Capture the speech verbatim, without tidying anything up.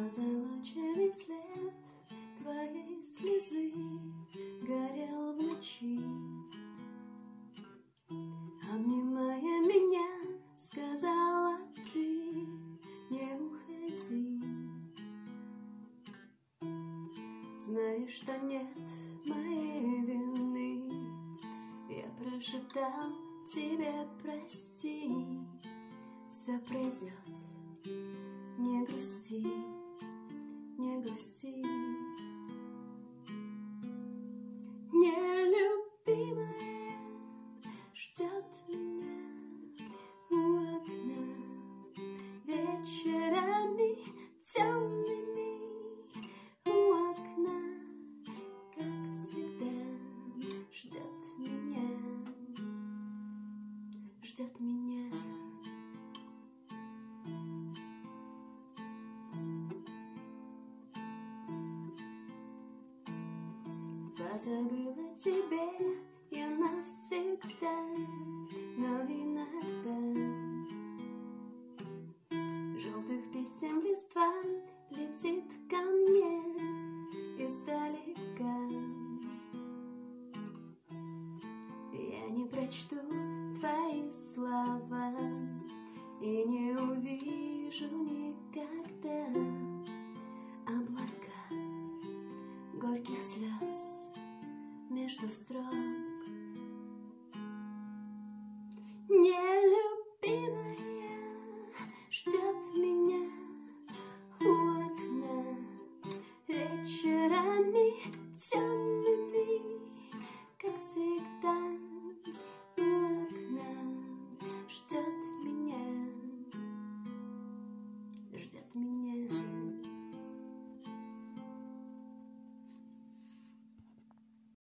Позолоченный след твоей слезы горел в ночи. Обнимая меня, сказала ты: не уходи. Знаешь, что нет моей вины, я прошептал тебе: прости. Все пройдет, не грусти, не грусти. Нелюбимая ждет меня у окна вечерами темными, у окна, как всегда, ждет меня, ждет меня. Позабыла тебе я навсегда, но иногда желтых писем листва летит ко мне издалека. Я не прочту твои слова и не увижу никогда облака горьких слез между строк. Нелюбимая ждет меня у окна вечерами темными, как всегда, у окна ждет меня, ждет меня.